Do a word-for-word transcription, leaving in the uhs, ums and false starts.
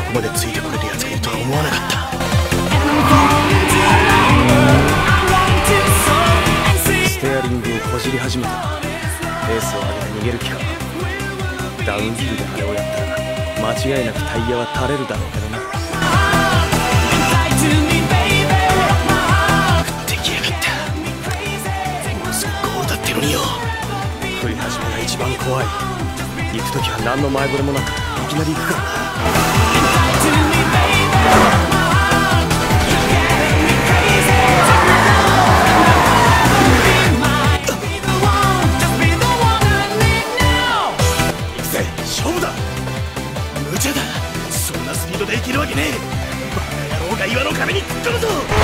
こまでついてこれる奴がいるとは思わなかった。ステアリングをこじり始めた。ペースを上げて逃げる気か。ダウンヒルであれをやったら間違いなくタイヤは垂れるだろうけどな。降ってきやがった。もうすぐゴールだってのによ。降り始めが一番怖い。行く時は何の前触れもなくいきなり行くからな。行くぜ、勝負だ。無茶だ、そんなスピードで行けるわけねえ。バカ野郎が岩の壁に突っ込むぞ。